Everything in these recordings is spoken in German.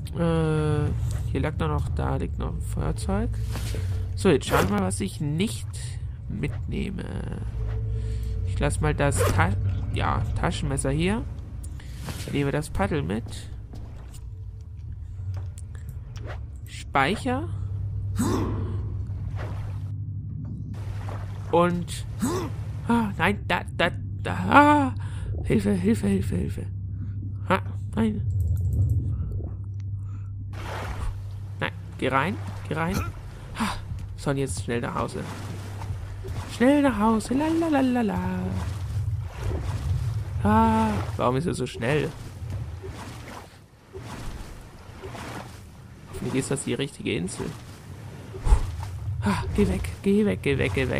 Hier lag noch, da liegt noch ein Feuerzeug. So, jetzt schauen wir mal, was ich nicht mitnehme. Ich lasse mal das Taschenmesser hier. Nehme das Paddel mit. Speicher. Und... nein, Hilfe, Hilfe, Hilfe, Hilfe. Nein. Nein, geh rein. So, und jetzt schnell nach Hause. Schnell nach Hause, lalalala. Warum ist er so schnell? Hoffentlich ist das die richtige Insel. Geh weg, geh weg, geh weg, geh weg.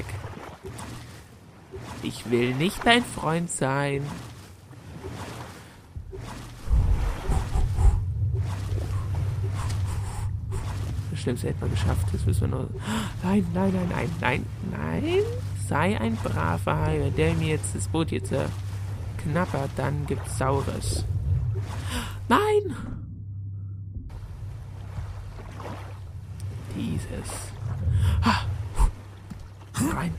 Ich will nicht dein Freund sein. Das Schlimmste hätte man geschafft. Das müssen wir nur... Nein, nein, nein, nein, nein, nein. Sei ein braver Hai. Wenn der mir jetzt das Boot jetzt knabbert, dann gibt's Saures. Nein! Dieses. Rein.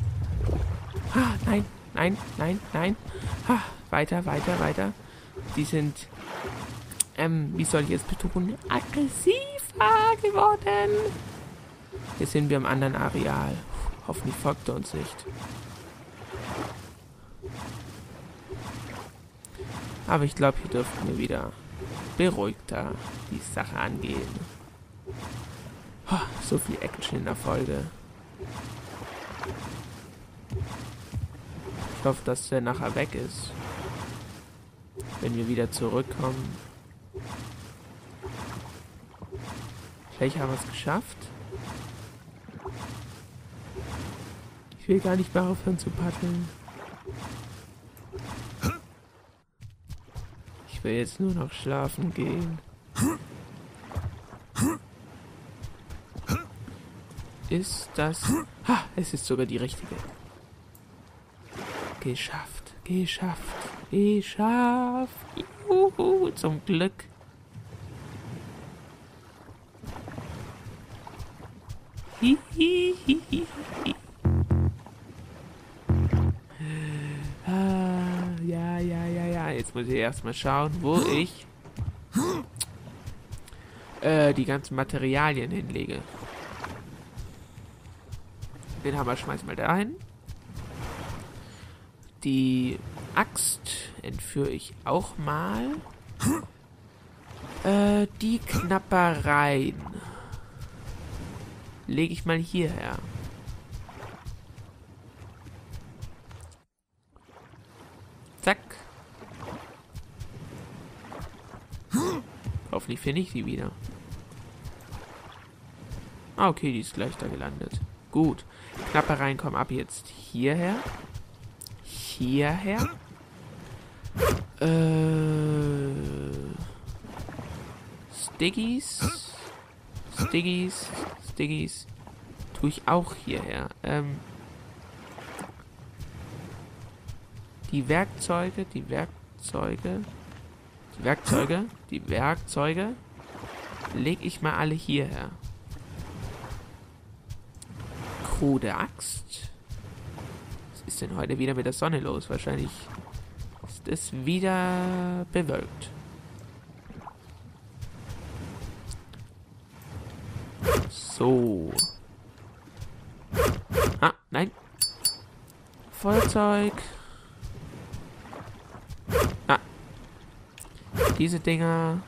Nein, nein, nein, nein. Weiter, weiter, weiter. Die sind, wie soll ich es betonen, aggressiver geworden. Jetzt sind wir am anderen Areal. Hoffentlich folgt er uns nicht. Aber ich glaube, hier dürften wir wieder beruhigter die Sache angehen. So viel Action in der Folge. Ich hoffe, dass der nachher weg ist. Wenn wir wieder zurückkommen. Vielleicht haben wir es geschafft. Ich will gar nicht mehr aufhören zu paddeln. Ich will jetzt nur noch schlafen gehen. Ist das... es ist sogar die richtige. Geschafft, geschafft, geschafft. Juhu, zum Glück. Hihihihi. Ja. Jetzt muss ich erstmal schauen, wo ich die ganzen Materialien hinlege. Den Hammer schmeiß mal dahin. Die Axt entführe ich auch mal. Die Knappereien lege ich mal hierher. Zack. Hoffentlich finde ich sie wieder. Okay, die ist gleich da gelandet. Gut. Knappereien kommen ab jetzt hierher. Hierher. Stiggies. Tue ich auch hierher. Die Werkzeuge lege ich mal alle hierher. Krude Axt. Was ist denn heute wieder mit der Sonne los? Wahrscheinlich ist es wieder bewölkt. So. Nein. Feuerzeug. Diese Dinger.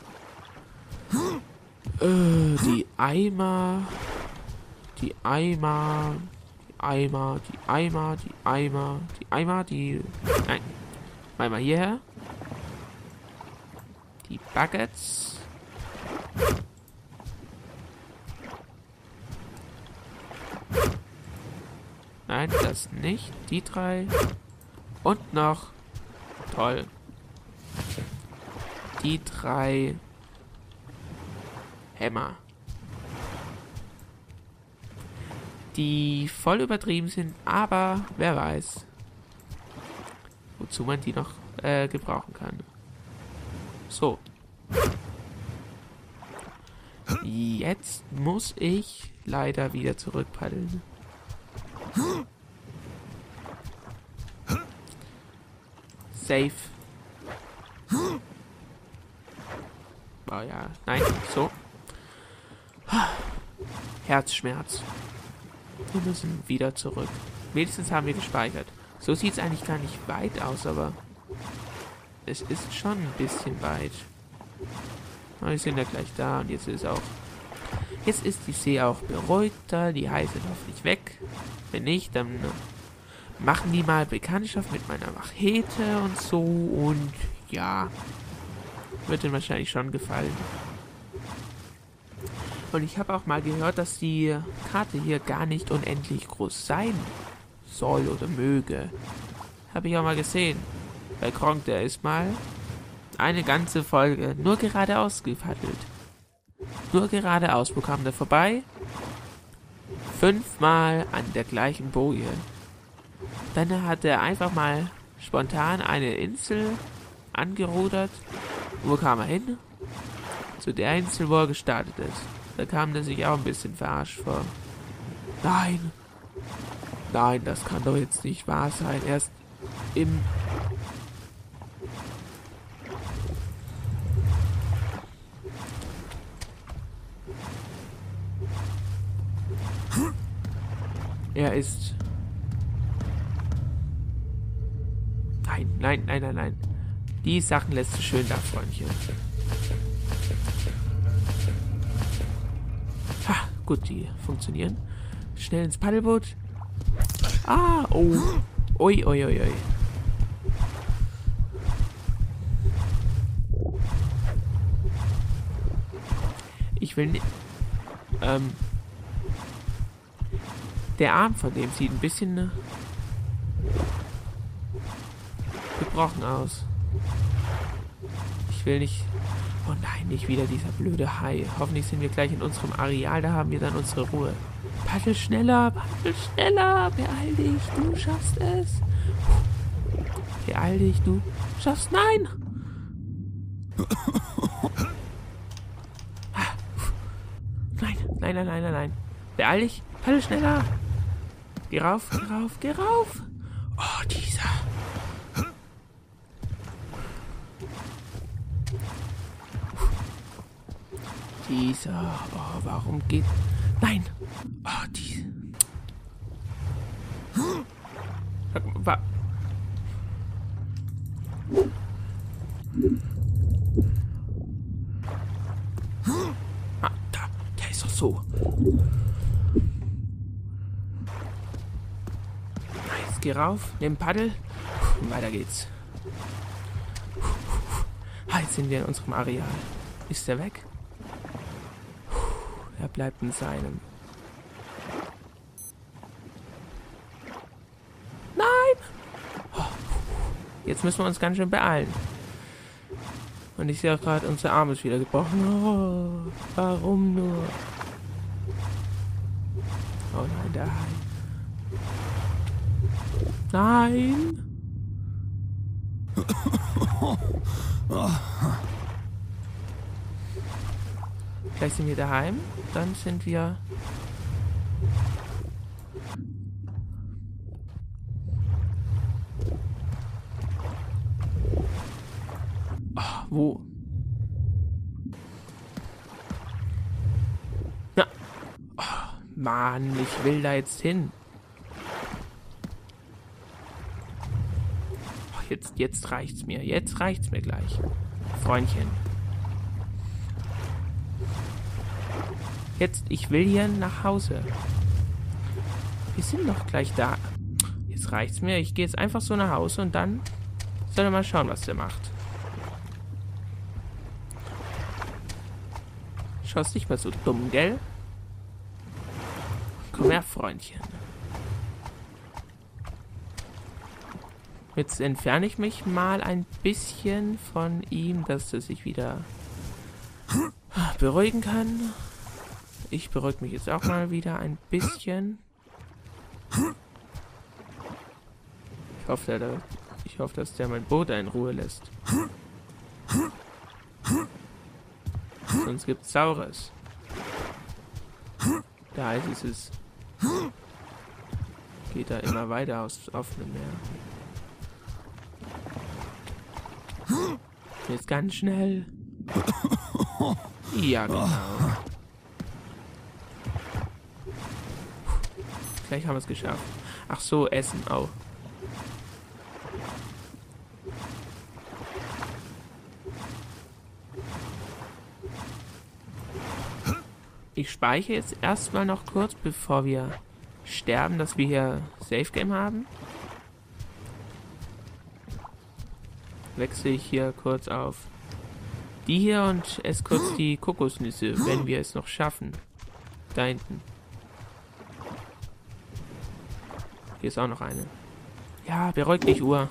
Die Eimer. Nein. Mal hierher. Die Buckets. Nein, das nicht. Die 3. Und noch. Toll. Die 3 Hämmer. Die voll übertrieben sind, aber wer weiß, wozu man die noch gebrauchen kann. So. Jetzt muss ich leider wieder zurückpaddeln. Safe. Oh ja, nein, so. Herzschmerz. Wir müssen wieder zurück. Wenigstens haben wir gespeichert. So sieht es eigentlich gar nicht weit aus, aber es ist schon ein bisschen weit. Aber wir sind ja gleich da und jetzt ist die See auch beruhigter, die Haie sind hoffentlich weg. Wenn nicht, dann machen die mal Bekanntschaft mit meiner Machete und so und ja, wird ihnen wahrscheinlich schon gefallen. Und ich habe auch mal gehört, dass die Karte hier gar nicht unendlich groß sein soll oder möge. Habe ich auch mal gesehen. Bei Gronkh, der ist mal eine ganze Folge nur geradeaus gepaddelt. Nur geradeaus. Wo kam der vorbei? 5-mal an der gleichen Boje. Dann hat er einfach mal spontan eine Insel angerudert. Wo kam er hin? Zu der Insel, wo er gestartet ist. Da kam er sich auch ein bisschen verarscht vor. Nein! Nein, das kann doch jetzt nicht wahr sein. Erst im... Er ist... Nein, nein, nein, nein, nein. Die Sachen lässt du schön da, Freundchen. Ha, gut, die funktionieren. Schnell ins Paddelboot. Ah, oh. Ui, ui, ui, ui. Ich will nicht... Der Arm von dem sieht ein bisschen gebrochen aus. Ich will nicht... Oh nein, nicht wieder dieser blöde Hai. Hoffentlich sind wir gleich in unserem Areal, da haben wir dann unsere Ruhe. Paddel schneller, beeil dich, du schaffst es. Beeil dich, du schaffst... Nein! Nein, nein, nein, nein, nein, nein. Beeil dich, paddel schneller. Geh rauf, geh rauf, geh rauf. Oh, dieser... Oh, warum geht... Nein! Oh, die... Ah, da, der ist doch so. Jetzt geh rauf, nimm Paddel und weiter geht's. Jetzt sind wir in unserem Areal. Ist er weg? Er bleibt in seinem. Nein! Oh, jetzt müssen wir uns ganz schön beeilen. Und ich sehe auch gerade, unser Arm ist wieder gebrochen. Oh, warum nur? Oh nein, der Hai. Nein! Gleich sind wir daheim. Dann sind wir... Oh, wo? Na. Oh, Mann, ich will da jetzt hin. Oh, jetzt reicht's mir. Jetzt reicht's mir gleich. Freundchen. Jetzt, ich will hier nach Hause. Wir sind doch gleich da. Jetzt reicht's mir. Ich gehe jetzt einfach so nach Hause und dann soll er mal schauen, was der macht. Schaust nicht mal so dumm, gell? Komm her, Freundchen. Jetzt entferne ich mich mal ein bisschen von ihm, dass er sich wieder beruhigen kann. Ich beruhige mich jetzt auch mal wieder ein bisschen. Ich hoffe, dass der mein Boot in Ruhe lässt. Sonst gibt's Saures. Da ist es. Geht da immer weiter aufs offene Meer. Jetzt ganz schnell. Ja, genau. Gleich haben wir es geschafft. Ach so, Essen auch. Ich speichere jetzt erstmal noch kurz, bevor wir sterben, dass wir hier Safe Game haben. Wechsle ich hier kurz auf die hier und esse kurz die Kokosnüsse, wenn wir es noch schaffen. Da hinten. Hier ist auch noch eine. Ja, beruhig dich, Uhr.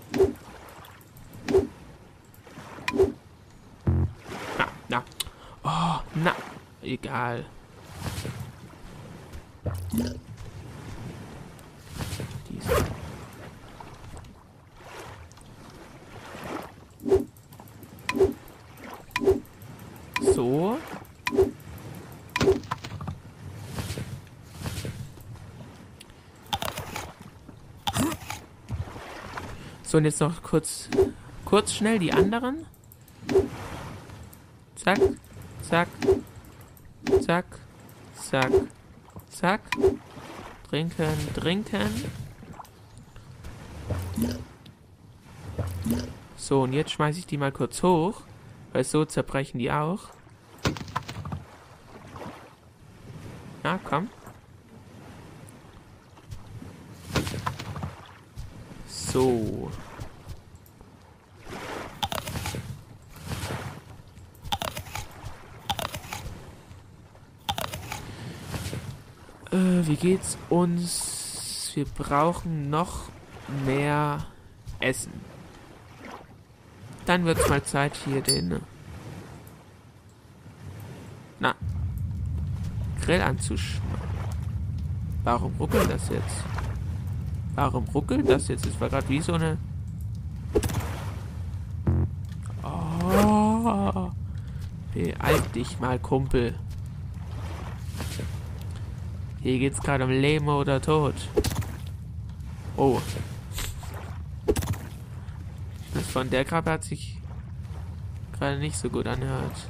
Na. Oh, na. Egal. Diese. So. So, und jetzt noch kurz schnell die anderen. Zack, zack, zack, zack, zack. Trinken. So, und jetzt schmeiße ich die mal kurz hoch, weil so zerbrechen die auch. Na, komm. So. Wie geht's uns? Wir brauchen noch mehr Essen. Dann wird's mal Zeit, hier den Grill anzuschneiden. Warum ruckelt das jetzt? Es war gerade wie so eine... Oh. Beeil dich mal, Kumpel. Hier geht's gerade um Leben oder Tod. Oh. Das von der Krabbe hat sich gerade nicht so gut anhört.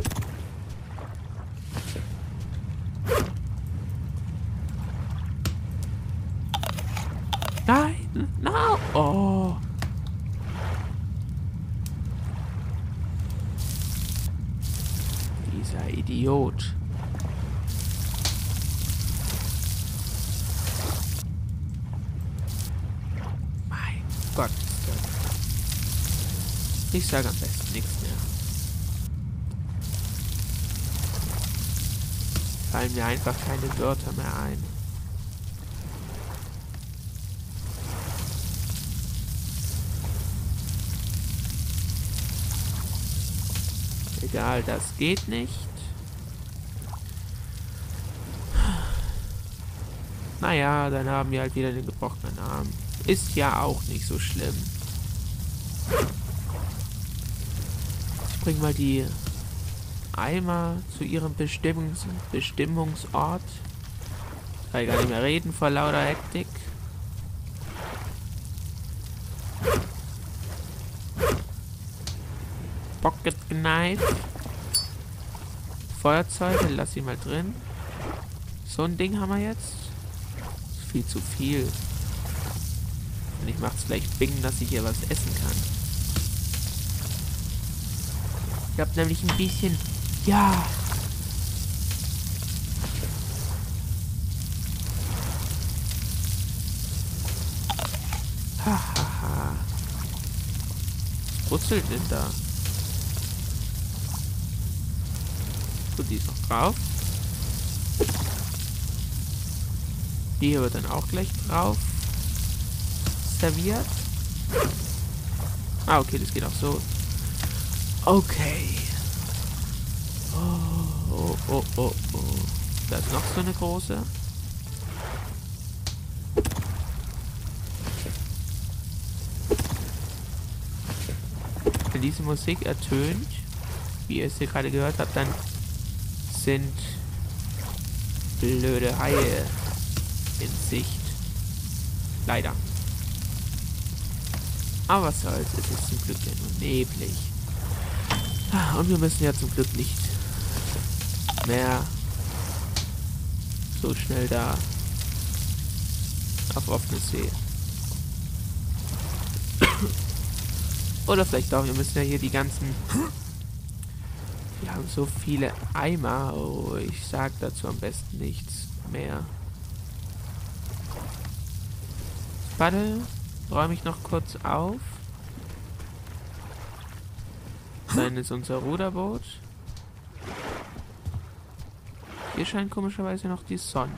Nein! No! Oh! Dieser Idiot. Mein Gott. Ich sage am besten nichts mehr. Fallen mir einfach keine Wörter mehr ein. Egal, das geht nicht. Naja, dann haben wir halt wieder den gebrochenen Arm. Ist ja auch nicht so schlimm. Ich bring mal die Eimer zu ihrem Bestimmungsort. Ich kann gar nicht mehr reden vor lauter Hektik. Pocket Knife. Feuerzeuge, lass sie mal drin. So ein Ding haben wir jetzt. Ist viel zu viel. Und ich mach's vielleicht bingen, dass ich hier was essen kann. Ich hab nämlich ein bisschen... Ja! Hahaha. Was brutzelt denn da? Gut, die ist noch drauf. Die hier wird dann auch gleich drauf serviert. Ah, okay, das geht auch so. Okay. Oh. Da ist noch so eine große. Wenn diese Musik ertönt, wie ihr es hier gerade gehört habt, dann sind blöde Haie in Sicht. Leider. Aber was soll's, es ist zum Glück ja nur neblig. Und wir müssen ja zum Glück nicht mehr so schnell da auf offene See. Oder vielleicht auch, wir müssen ja hier die ganzen... Wir haben so viele Eimer. Oh, ich sag dazu am besten nichts mehr. Paddel räume ich noch kurz auf. Dann ist unser Ruderboot. Hier scheint komischerweise noch die Sonne.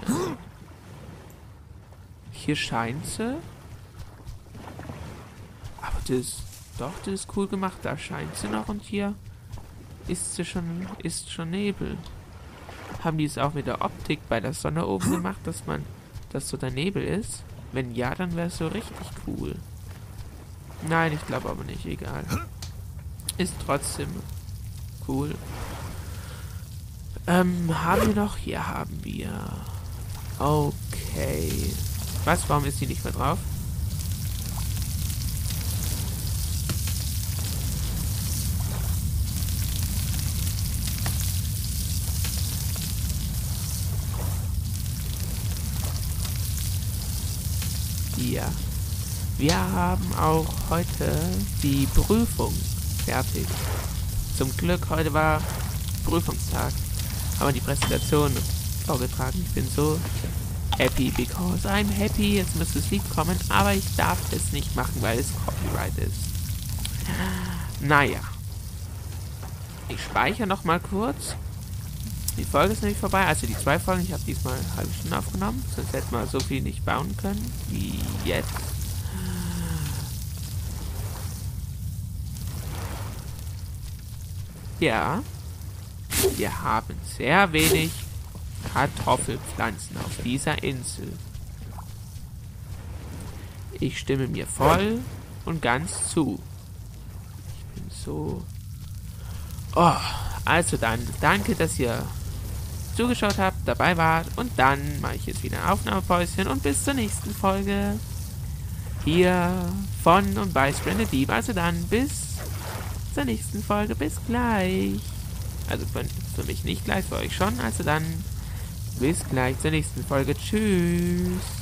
Hier scheint sie. Aber das ist cool gemacht. Da scheint sie noch und hier ist schon Nebel. Haben die es auch mit der Optik bei der Sonne oben gemacht, dass so der Nebel ist? Wenn ja, dann wäre es so richtig cool. Nein, ich glaube aber nicht. Egal. Ist trotzdem cool. Haben wir noch? Hier haben wir. Okay. Was? Warum ist die nicht mehr drauf? Ja. Wir haben auch heute die Prüfung fertig. Zum Glück, heute war Prüfungstag. Haben wir die Präsentation vorgetragen. Ich bin so happy, because I'm happy. Jetzt müsste das Lied kommen, aber ich darf es nicht machen, weil es Copyright ist. Naja. Ich speichere noch mal kurz. Die Folge ist nämlich vorbei, also die 2 Folgen. Ich habe diesmal eine halbe Stunde aufgenommen, sonst hätten wir so viel nicht bauen können wie jetzt. Ja, wir haben sehr wenig Kartoffelpflanzen auf dieser Insel. Ich stimme mir voll und ganz zu. Ich bin so... Oh, also dann, danke, dass ihr zugeschaut habt, dabei wart und dann mache ich jetzt wieder ein Aufnahmepäuschen und bis zur nächsten Folge hier von und bei Stranded Deep. Also dann bis zur nächsten Folge, bis gleich. Also für mich nicht gleich, für euch schon. Also dann bis gleich zur nächsten Folge. Tschüss.